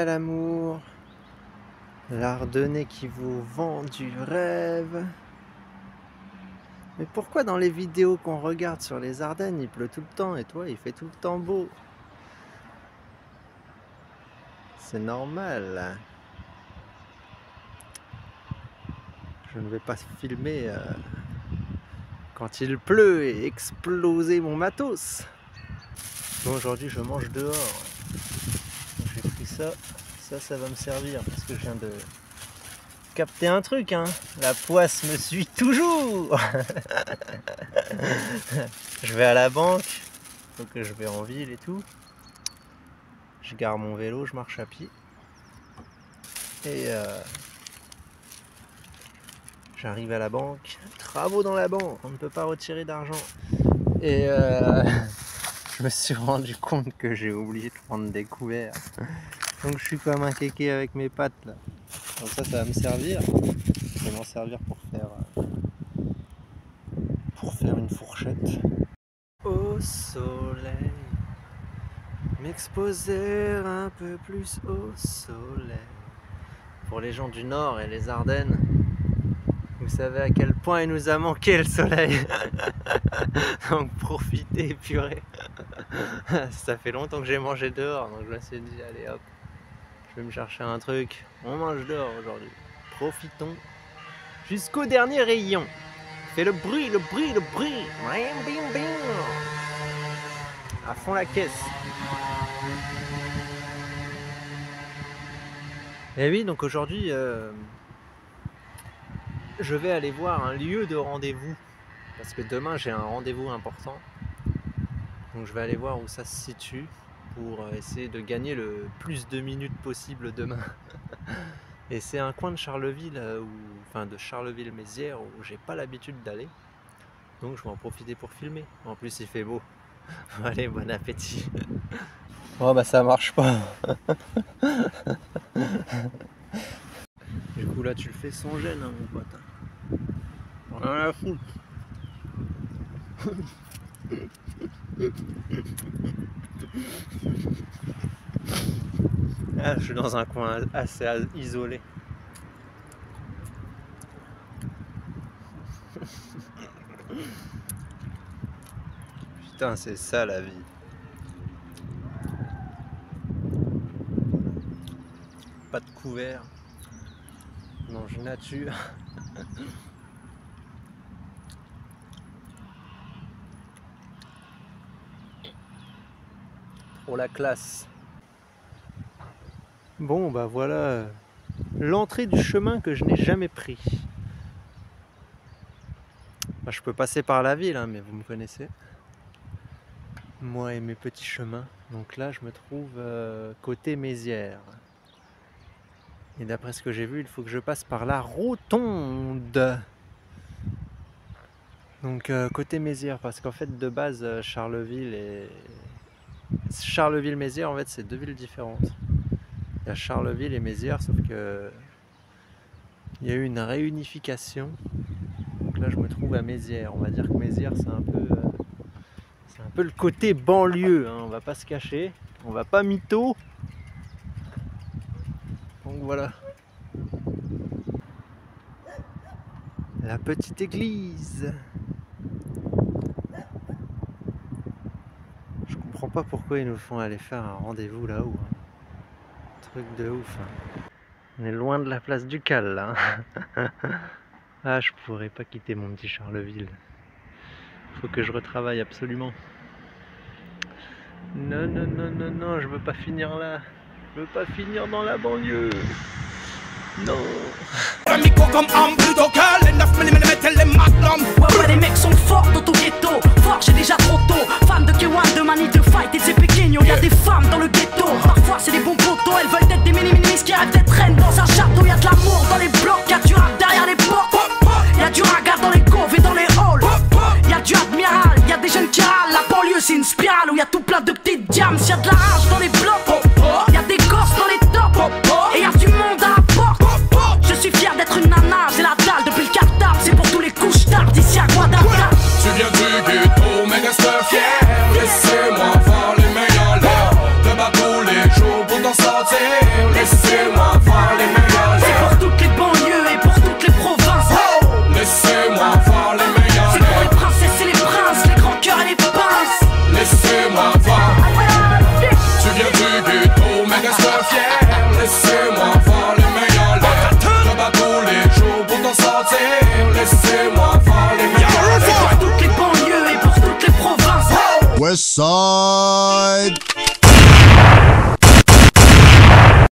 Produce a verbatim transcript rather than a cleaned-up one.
l'amour, l'Ardennais qui vous vend du rêve. Mais pourquoi dans les vidéos qu'on regarde sur les Ardennes, il pleut tout le temps et toi, il fait tout le temps beau? C'est normal. Je ne vais pas filmer euh, quand il pleut et exploser mon matos. Bon, aujourd'hui, je mange dehors. J'ai pris ça. Ça, ça va me servir parce que je viens de capter un truc, hein. La poisse me suit toujours. Je vais à la banque, faut que je vais en ville et tout. Je gare mon vélo, je marche à pied. Et euh, j'arrive à la banque. Travaux dans la banque, on ne peut pas retirer d'argent. Et euh, je me suis rendu compte que j'ai oublié de prendre des couverts. Donc je suis comme un kéké avec mes pattes là. Donc ça, ça va me servir. Je vais m'en servir pour faire euh, pour faire une fourchette. Au soleil, m'exposer un peu plus au soleil. Pour les gens du Nord et les Ardennes, vous savez à quel point il nous a manqué le soleil. Donc profitez, purée. Ça fait longtemps que j'ai mangé dehors, donc je me suis dit allez hop, je vais me chercher un truc. On mange dehors aujourd'hui. Profitons jusqu'au dernier rayon. Fais le bruit, le bruit, le bruit. Bing, bing. À fond la caisse. Et oui, donc aujourd'hui, euh, je vais aller voir un lieu de rendez-vous. Parce que demain, j'ai un rendez-vous important. Donc je vais aller voir où ça se situe pour essayer de gagner le plus de minutes possible demain. Et c'est un coin de Charleville, où, enfin de Charleville-Mézières, où j'ai pas l'habitude d'aller. Donc je vais en profiter pour filmer. En plus, il fait beau. Allez, bon appétit. Oh bah ça marche pas. Du coup là tu le fais sans gêne, hein, mon pote. Rien à foutre. Ah, je suis dans un coin assez isolé. Putain, c'est ça la vie. Pas de couvert. Mange nature. Pour la classe. Bon bah voilà l'entrée du chemin que je n'ai jamais pris. Bah, je peux passer par la ville, hein, mais vous me connaissez. Moi et mes petits chemins. Donc là je me trouve euh, côté Mézières. Et d'après ce que j'ai vu, il faut que je passe par la rotonde. Donc euh, côté Mézières, parce qu'en fait de base Charleville et Charleville-Mézières, en fait c'est deux villes différentes. Il y a Charleville et Mézières, sauf que il y a eu une réunification. Donc là je me trouve à Mézières. On va dire que Mézières c'est un peu euh, c'est un peu le côté banlieue, hein. On va pas se cacher, on va pas mytho. Donc voilà. La petite église. Je comprends pas pourquoi ils nous font aller faire un rendez-vous là-haut. Hein. Truc de ouf. Hein. On est loin de la place du Cal là. Ah, je pourrais pas quitter mon petit Charleville. Faut que je retravaille absolument. Non, non, non, non, non, je veux pas finir là. Je veux pas finir dans la banlieue. Non. Un micro comme arme plutôt que les neuf millimètres et les magnums. Ouais ouais les mecs sont forts dans ton ghetto. Fort j'ai déjà trop tôt. Fan de K un, de Mani, de Fight et de Pequeño. Y'a des femmes dans le ghetto. Parfois c'est des bons potos. Elles veulent être des mini-minimis qui rêvent d'être reines dans un château. Y'a de l'amour dans les blocs. Y'a du rap derrière les portes. Y'a du raga dans les coves et dans les halls. Y'a du admiral, y'a des jeunes qui râlent. La banlieue c'est une spirale où y'a tout plein de petites diams. Y'a de la rage dans les blocs. Y'a des gosses dans les tops. Et y'a du monde à la porte. Je suis fier d'être une nana, j'ai la dalle depuis le cartable. C'est pour tous les couches tard d'ici à Guadalajara. Tu viens du ghetto, mais reste fier. Laissez-moi voir les meilleurs leurs. Te bats tous les jours pour t'en sortir. Les West Side.